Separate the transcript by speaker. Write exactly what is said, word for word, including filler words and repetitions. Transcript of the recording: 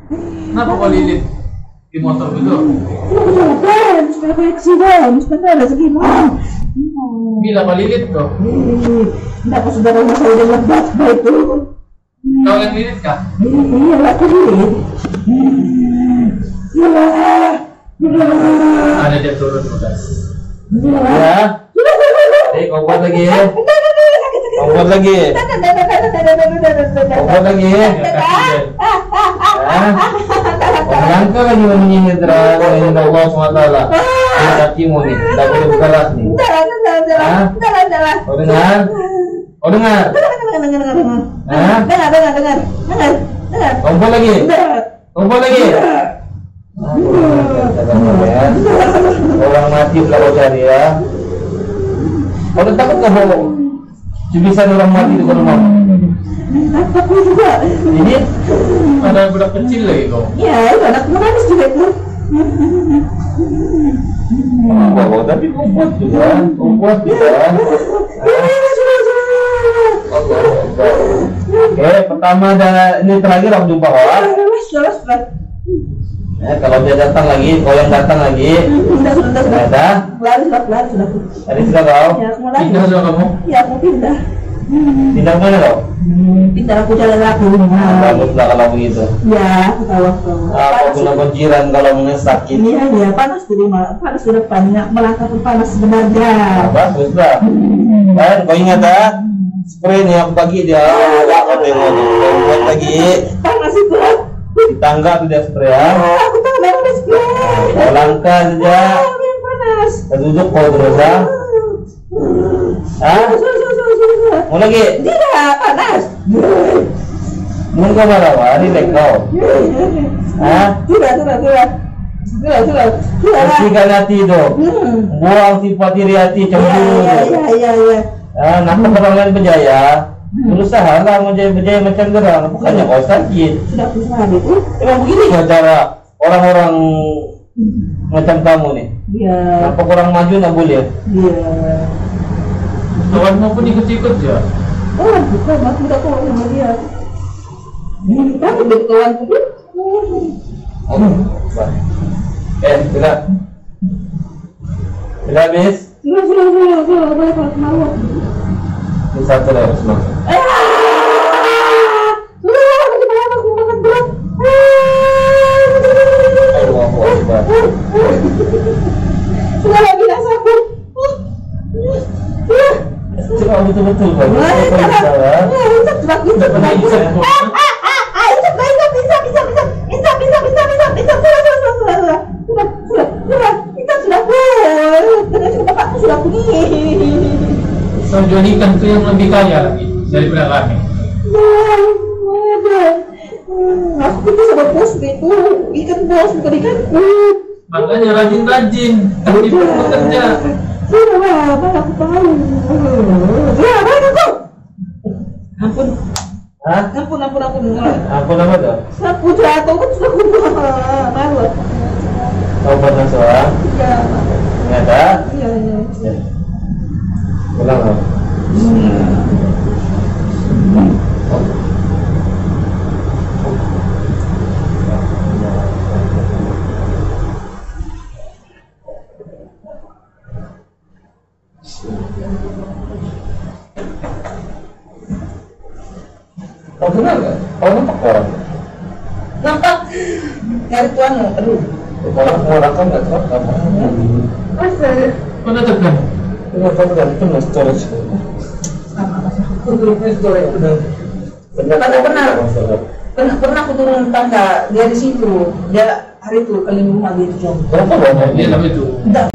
Speaker 1: Kenapa kau lilit di motor gitu?
Speaker 2: Bukan, supaya baik sih dong, supaya ada segini.
Speaker 1: Bila kau lilit tuh?
Speaker 2: Tidak, pas saudara saya udah lebat itu.
Speaker 1: Kau yang lilit kah?
Speaker 2: Iya, aku lilit.
Speaker 1: Ada dia turun guys.
Speaker 3: Ya. Eh, kau buat lagi ya. Kau buat lagi. Kau buat lagi. Langkah lagi menyindir terhadap Allah subhanahu wa taala. Hatimu nih, tidak boleh berkeras nih. Kau dengar? Kau dengar? Hah?
Speaker 2: Dengar, dengar, dengar, dengar, dengar.
Speaker 3: Kau buat lagi. Kau buat lagi. Orang mati pula kau cari ya. Kau takut nggak bohong? Bisa orang mati di rumah.
Speaker 2: Takut juga.
Speaker 3: Ini
Speaker 1: ada budak kecil lagi kau.
Speaker 2: Iya, itu anak menangis juga itu.
Speaker 3: Bohong tapi kau buat juga. Kau buat juga. Oke, pertama dan ini terakhir aku jumpa kau.
Speaker 2: Sudah, sudah.
Speaker 3: Eh, kalau dia datang lagi, kau yang datang lagi.
Speaker 2: Sudah, sudah, sudah.
Speaker 3: Ada?
Speaker 2: Lari, sudah, lari, sudah.
Speaker 3: Tadi sudah kau?
Speaker 2: Ya, aku mau lari.
Speaker 1: Pindah sudah kamu?
Speaker 2: Ya, aku pindah.
Speaker 3: Pindah mana kau?
Speaker 2: Pindah aku jalan aku.
Speaker 3: Baguslah kalau begitu.
Speaker 2: Ya, aku tahu, aku tahu.
Speaker 3: Apa guna kunciran kalau sakit?
Speaker 2: Iya, iya, panas di rumah, panas di depan, melangkah pun panas sebenarnya.
Speaker 3: Baguslah. Dan kau ingat ah? Spray nih aku bagi dia. Aku tengok nih. Kau buat lagi.
Speaker 2: Panas itu.
Speaker 3: Di tangga tidak spray ya.
Speaker 2: Aku tahu memang ada spray.
Speaker 3: Kau langkah saja.
Speaker 2: Memang panas.
Speaker 3: Kau duduk kau terus ah. Hah? Mau lagi?
Speaker 2: Tidak, panas.
Speaker 3: Mau kau marah? Hari lek kau. Hah?
Speaker 2: Sudah, sudah, sudah. Sudah, sudah. Sudah.
Speaker 3: Bersihkan hati itu.
Speaker 2: Hmm.
Speaker 3: Buang sifat iri hati
Speaker 2: Iya,
Speaker 3: cemburu.
Speaker 2: iya, iya, iya, iya.
Speaker 3: Ah, nampak orang lain berjaya. Berusaha lah menjadi-menjadi macam gerang. Bukannya kau sakit.
Speaker 2: Sudah berusaha itu.
Speaker 3: Emang begini nggak cara orang-orang macam kamu nih?
Speaker 2: Iya.
Speaker 3: Nampak orang maju nggak boleh?
Speaker 2: Iya.
Speaker 1: Kawanmu pun ikut-ikut ya?
Speaker 2: Oh, bukan, aku tidak tahu sama dia. Kamu udah kawan pun?
Speaker 3: Eh, tidak. Tidak habis.
Speaker 2: Sudah, sudah, sudah, sudah, sudah, sudah, sudah.
Speaker 3: Ini satu dah semua.
Speaker 2: Ah! Sudah, aku tidak apa, aku makan berat.
Speaker 3: Allahu Akbar.
Speaker 2: Sudah lagi dah sakit. Sudah.
Speaker 3: Cuma betul-betul Pak.
Speaker 2: Wah,
Speaker 3: Apa yang salah?
Speaker 2: wah, itu sudah bisa, sudah bisa. Ah, ah, ah, ah, itu bisa, bisa, bisa, bisa, bisa, bisa, bisa, bisa, bisa, sudah, sudah, sudah, sudah, sudah, sudah, sudah, sudah, itu sudah full. Terus bapakku sudah pergi.
Speaker 1: Kau jual ikan itu yang lebih kaya lagi daripada kami.
Speaker 2: Wah, ada. Aku itu sama bos itu, ikan bos bukan ikanku.
Speaker 1: Makanya rajin-rajin, tapi pun bekerja.
Speaker 2: Sudah lah, apa aku tahu. Sudah, mana kau? Ampun.
Speaker 3: Hah?
Speaker 2: Ampun, ampun, ampun.
Speaker 3: Apa nama tuh?
Speaker 2: Aku jatuh kan sudah kumpul. Malu.
Speaker 3: Kau pernah seorang?
Speaker 2: Iya.
Speaker 3: Ternyata?
Speaker 2: Iya, iya.
Speaker 3: Ya. Pulang kau. Kau kenal gak? Kau nampak orang?
Speaker 2: Nampak? Cari tuan, aduh.
Speaker 3: Orang orang kan gak tahu kamu.
Speaker 2: Masa?
Speaker 1: Mana tekan?
Speaker 3: Tengok kamu ganteng lah storage.
Speaker 2: Sama, sama.
Speaker 3: Aku turunnya storage udah.
Speaker 2: Pernah, pernah. Pernah, pernah aku turun tangga, dia di situ. Dia hari itu keliling rumah dia itu.
Speaker 3: Berapa banyak
Speaker 1: Dia tapi itu.
Speaker 2: Enggak.